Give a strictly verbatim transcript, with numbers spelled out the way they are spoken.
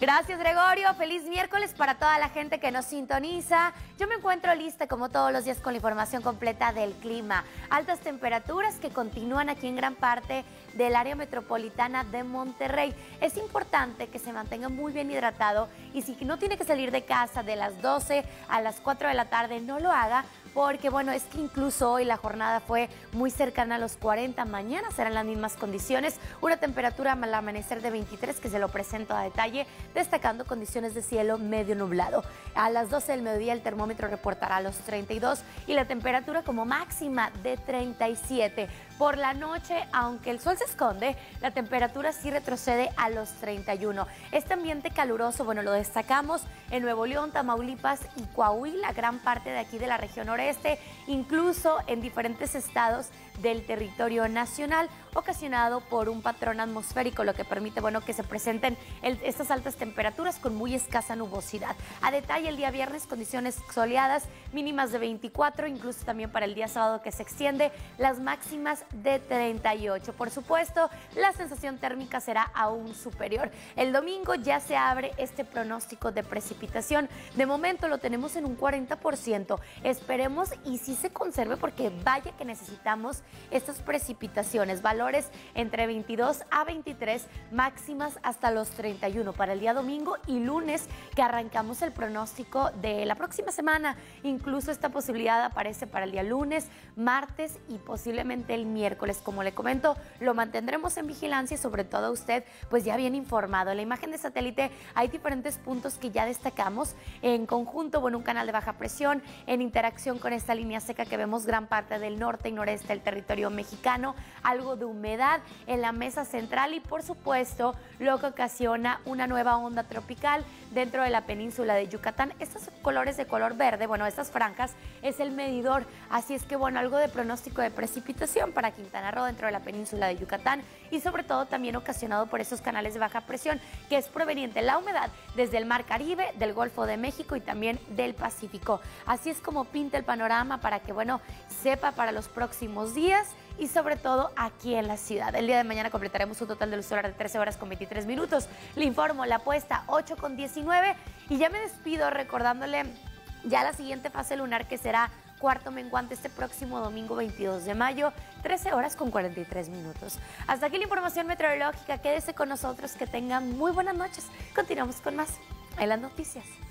Gracias, Gregorio. Feliz miércoles para toda la gente que nos sintoniza. Yo me encuentro lista como todos los días con la información completa del clima. Altas temperaturas que continúan aquí en gran parte del área metropolitana de Monterrey. Es importante que se mantenga muy bien hidratado y si no tiene que salir de casa de las doce a las cuatro de la tarde, no lo haga, porque bueno, es que incluso hoy la jornada fue muy cercana a los cuarenta, mañana serán las mismas condiciones, una temperatura al amanecer de veintitrés que se lo presento a detalle, destacando condiciones de cielo medio nublado. A las doce del mediodía el termómetro reportará los treinta y dos y la temperatura como máxima de treinta y siete. Por la noche, aunque el sol se esconde, la temperatura sí retrocede a los treinta y uno. Este ambiente caluroso, bueno, lo destacamos en Nuevo León, Tamaulipas y Coahuila, gran parte de aquí de la región noreste, incluso en diferentes estados del territorio nacional, ocasionado por un patrón atmosférico, lo que permite, bueno, que se presenten el, estas altas temperaturas con muy escasa nubosidad. A detalle, el día viernes, condiciones soleadas, mínimas de veinticuatro, incluso también para el día sábado que se extiende, las máximas de treinta y ocho. Por supuesto, la sensación térmica será aún superior. El domingo ya se abre este pronóstico de precipitación. De momento lo tenemos en un cuarenta por ciento. Esperemos y sí se conserve, porque vaya que necesitamos estas precipitaciones. Valores entre veintidós a veintitrés, máximas hasta los treinta y uno para el día domingo y lunes, que arrancamos el pronóstico de la próxima semana. Incluso esta posibilidad aparece para el día lunes, martes y posiblemente el miércoles. Como le comento, lo mantendremos en vigilancia y sobre todo usted pues ya bien informado. En la imagen de satélite hay diferentes puntos que ya destacamos en conjunto, bueno, un canal de baja presión en interacción con esta línea seca que vemos gran parte del norte y noreste del territorio mexicano, algo de humedad en la mesa central y por supuesto lo que ocasiona una nueva onda tropical dentro de la península de Yucatán. Estos colores de color verde, bueno, estas franjas es el medidor, así es que bueno, algo de pronóstico de precipitación para Quintana Roo dentro de la península de Yucatán y sobre todo también ocasionado por esos canales de baja presión que es proveniente la humedad desde el Mar Caribe, del Golfo de México y también del Pacífico. Así es como pinta el panorama para que bueno, sepa para los próximos días y sobre todo aquí en la ciudad. El día de mañana completaremos un total de luz solar de trece horas con veintitrés minutos. Le informo la puesta ocho con diecinueve y ya me despido recordándole ya la siguiente fase lunar, que será cuarto menguante este próximo domingo veintidós de mayo, trece horas con cuarenta y tres minutos. Hasta aquí la información meteorológica. Quédese con nosotros, que tengan muy buenas noches. Continuamos con más en las noticias.